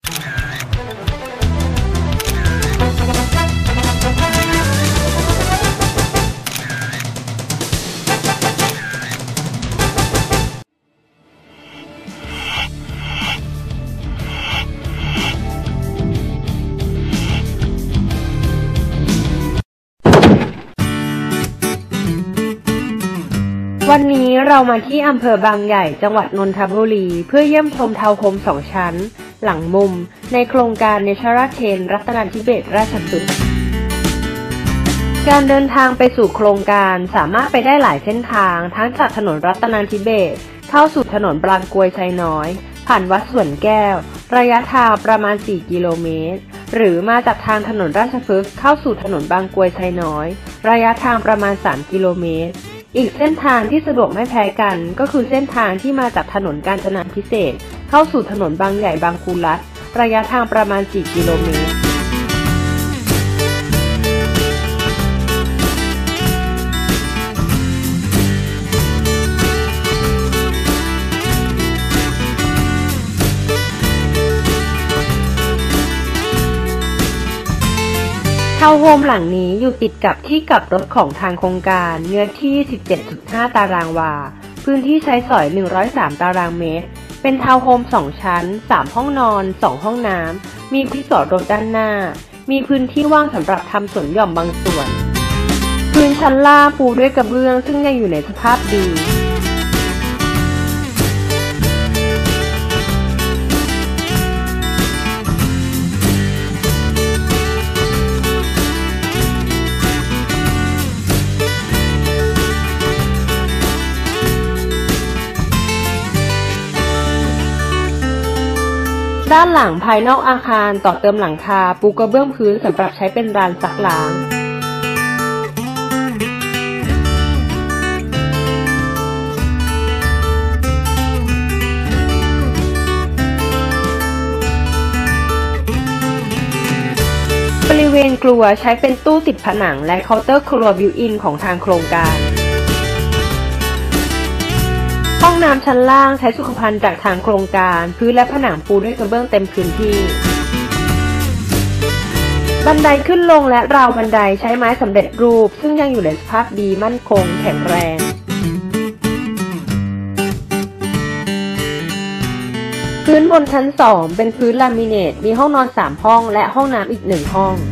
วันนี้เรามาที่อำเภอบางใหญ่จังหวัดนนทบุรีเพื่อเยี่ยมชมทาวน์โฮม2 ชั้นหลังมุมในโครงการเนเชอรัลเทนรัตนทิเบศราชพฤกษ์การเดินทางไปสู่โครงการสามารถไปได้หลายเส้นทางทั้งจากถนนรัตนทิเบศเข้าสู่ถนนบางกรวยไซน้อยผ่านวัดสวนแก้วระยะทางประมาณ4 กิโลเมตรหรือมาจากทางถนนราชพฤกษ์เข้าสู่ถนนบางกรวยไซน้อยระยะทางประมาณ3 กิโลเมตรอีกเส้นทางที่สะดวกไม่แพ้กันก็คือเส้นทางที่มาจากถนนกาญจนาภิเษกเข้าสู่ถนนบางใหญ่บางคูรัฐระยะทางประมาณ4 กิโลเมตรทาวน์โฮมหลังนี้อยู่ติดกับที่กลับรถของทางโครงการเนื้อที่ 17.5 ตารางวาพื้นที่ใช้สอย 103 ตารางเมตรเป็นทาวน์โฮม2 ชั้น3 ห้องนอน2 ห้องน้ำมีที่จอดรถด้านหน้ามีพื้นที่ว่างสำหรับทำสวนหย่อมบางส่วนพื้นชั้นล่างปูด้วยกระเบื้องซึ่งยังอยู่ในสภาพดีด้านหลังภายนอกอาคารต่อเติมหลังคาปูกระเบื้องพื้นสำหรับใช้เป็นลานซักล้างบริเวณครัวใช้เป็นตู้ติดผนังและเคาน์เตอร์ครัวบิวอินของทางโครงการห้องน้ำชั้นล่างใช้สุขภัณฑ์จากทางโครงการพื้นและผนังปูด้วยกระเบื้องเต็มพื้นที่บันไดขึ้นลงและราวบันไดใช้ไม้สำเร็จรูปซึ่งยังอยู่ในสภาพดีมั่นคงแข็งแรงพื้นบนชั้น2เป็นพื้นลามิเนตมีห้องนอน3 ห้องและห้องน้ำอีก1 ห้อง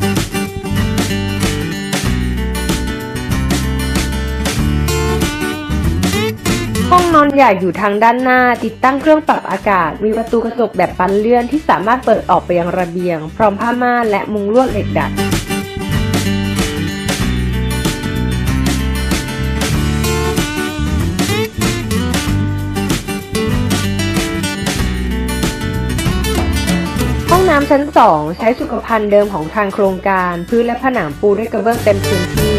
ห้องนอนใหญ่อยู่ทางด้านหน้าติดตั้งเครื่องปรับอากาศมีประตูกระจกแบบปันเลื่อนที่สามารถเปิดออกไปยังระเบียงพร้อมผ้าม่านและมุงลวดเหล็กดัดห้องน้ำชั้น2ใช้สุขภัณฑ์เดิมของทางโครงการพื้นและผนังปูด้วยกระเบื้องเต็มพื้นที่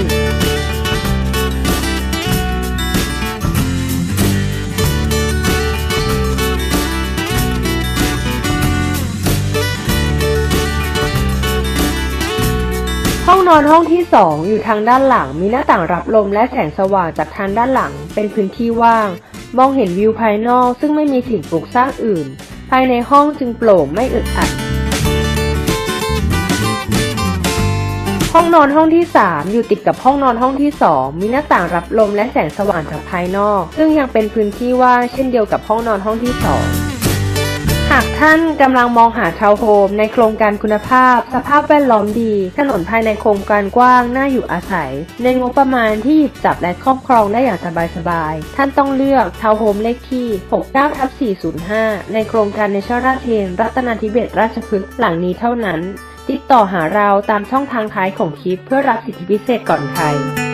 ห้องนอนห้องที่2อยู่ทางด้านหลังมีหน้าต่างรับลมและแสงสว่างจากทางด้านหลังเป็นพื้นที่ว่างมองเห็นวิวภายนอกซึ่งไม่มีสิ่งปลูกสร้างอื่นภายในห้องจึงโปร่งไม่อึดอัดห้องนอนห้องที่3อยู่ติดกับห้องนอนห้องที่2มีหน้าต่างรับลมและแสงสว่างจากภายนอกซึ่งยังเป็นพื้นที่ว่างเช่นเดียวกับห้องนอนห้องที่2หากท่านกำลังมองหาทาวน์โฮมในโครงการคุณภาพสภาพแวดล้อมดีถนนภายในโครงการกว้างน่าอยู่อาศัยในงบประมาณที่หยิบจับและครอบครองได้อย่างสบายๆท่านต้องเลือกทาวน์โฮมเลขที่ 69/405 ในโครงการเนเชอรัลเทนรัตนทิเบศราชพฤกษ์หลังนี้เท่านั้นติดต่อหาเราตามช่องทางท้ายของคลิปเพื่อรับสิทธิพิเศษก่อนใคร